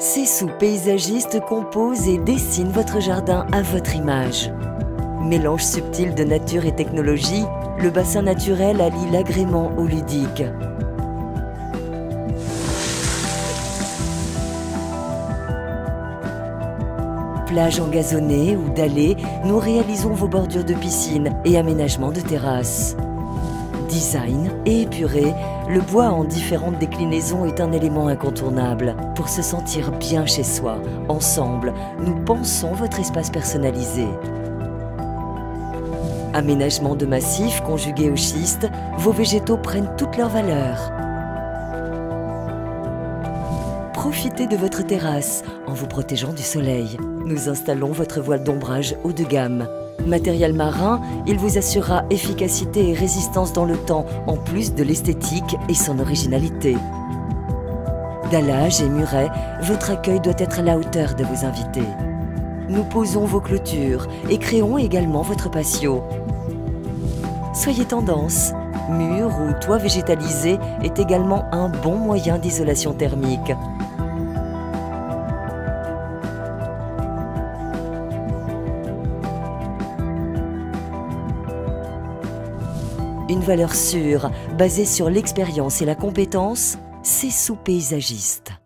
Cessou paysagiste compose et dessine votre jardin à votre image. Mélange subtil de nature et technologie, le bassin naturel allie l'agrément au ludique. Plage engazonnée ou dallée, nous réalisons vos bordures de piscine et aménagements de terrasses. Design et épuré, le bois en différentes déclinaisons est un élément incontournable. Pour se sentir bien chez soi, ensemble, nous pensons votre espace personnalisé. Aménagement de massifs conjugué au schiste, vos végétaux prennent toute leur valeur. Profitez de votre terrasse en vous protégeant du soleil. Nous installons votre voile d'ombrage haut de gamme. Matériel marin, il vous assurera efficacité et résistance dans le temps, en plus de l'esthétique et son originalité. Dallage et muret, votre accueil doit être à la hauteur de vos invités. Nous posons vos clôtures et créons également votre patio. Soyez tendance, mur ou toit végétalisé est également un bon moyen d'isolation thermique. Une valeur sûre, basée sur l'expérience et la compétence, Cessou paysagiste.